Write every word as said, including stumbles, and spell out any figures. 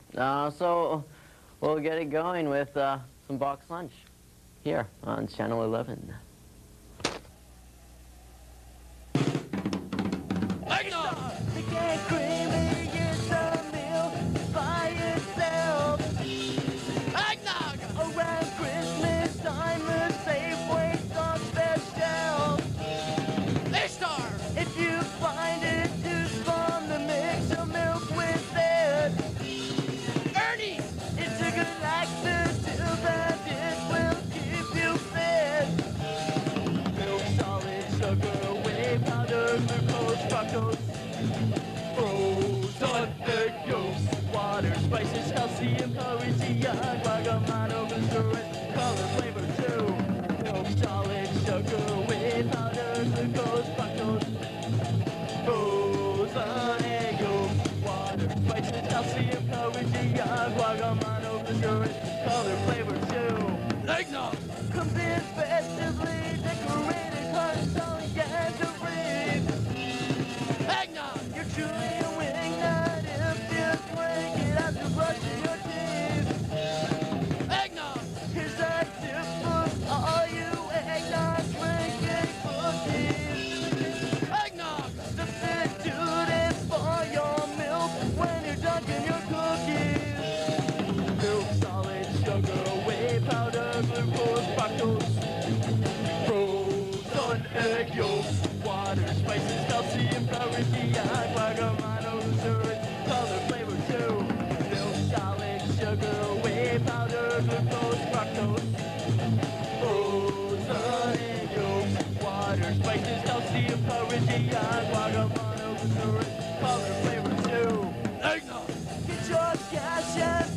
Uh, so we'll get it going with uh, some box lunch here on Channel eleven. Eggnog! The can't creamy is a meal by itself. Eggnog! Around Christmas time, the Safeway stocks their shelves. Ishtar! If you find it too strong to mix your milk with it. Ernie! It's a good laxative that it will keep you fed. Milk, solid sugar, whey powder, glucose, fructose. Frozen egg yolks, water, spices, calcium, courage, young, bergamotto, glycerin, color, flavor too. Milk, solid sugar, whey powder, glucose, fructose. Frozen egg yolks, water, spices, calcium, courage, young, bergamotto, glycerin, color, flavor too. Eggnog comes in festively decorated, hearts on gathering. Eggnog! You're truly a winning night if you drink it after brushing your teeth. Eggnog! Here's a tip for all you eggnog drinking cookies. Eggnog! Substitute it for your milk when you're dunking your cookies. Milk, solid sugar, whey powder, glucose, fructose. Frozen egg yolks, water, spices, calcium, courage, young, bergamotto, glycerin, color, flavor too. Milk, solid sugar, whey powder, glucose, fructose. Frozen egg yolks, water, spices, calcium, courage, young, bergamotto, glycerin, color, flavor too. Eggnog! Get your cash and